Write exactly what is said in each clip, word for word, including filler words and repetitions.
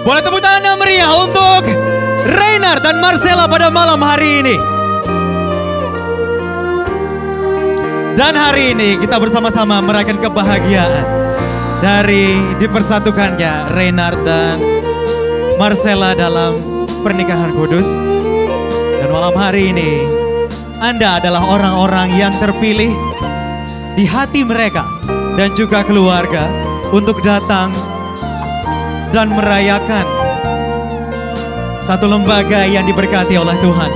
Boleh tepuk tangan yang meriah untuk Reinard dan Marcella pada malam hari ini. Dan hari ini kita bersama-sama merayakan kebahagiaan dari dipersatukannya Reinard dan Marcella dalam pernikahan kudus. Dan malam hari ini Anda adalah orang-orang yang terpilih di hati mereka dan juga keluarga untuk datang dan merayakan satu lembaga yang diberkati oleh Tuhan.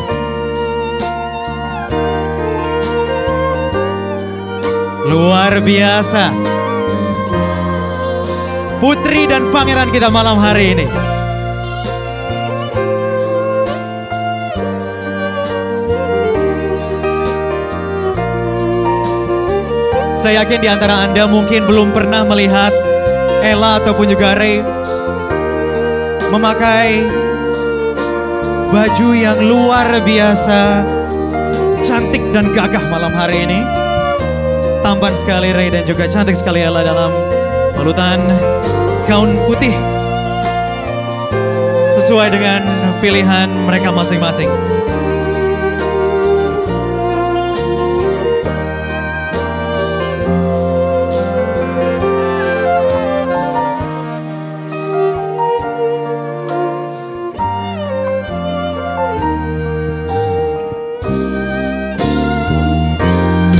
Luar biasa. Putri dan pangeran kita malam hari ini. Saya yakin di antara Anda mungkin belum pernah melihat Ella ataupun juga Ray memakai baju yang luar biasa cantik dan gagah malam hari ini. Tampan sekali Ray dan juga cantik sekali Ella dalam balutan gaun putih sesuai dengan pilihan mereka masing-masing.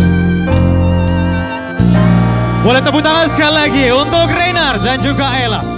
Boleh tepuk tangan sekali lagi untuk Reinard dan juga Ella.